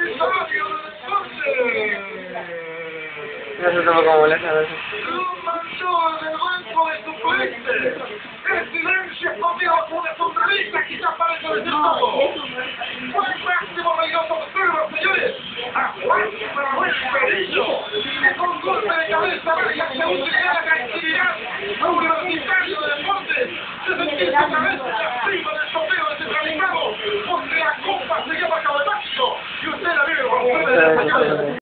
No se toma como la cabeza. ¡Lo mandó en el banco de suplentes! ¡El silencio escondido por una sonrisa quizás parece decir todo! ¡Fue el máximo raigoso observa, señores! ¡A Juan Manuel Perillo! ¡Con golpe de cabeza vaya a utilizar la tranquilidad universitario de deportes! ¡Se sentía su cabeza!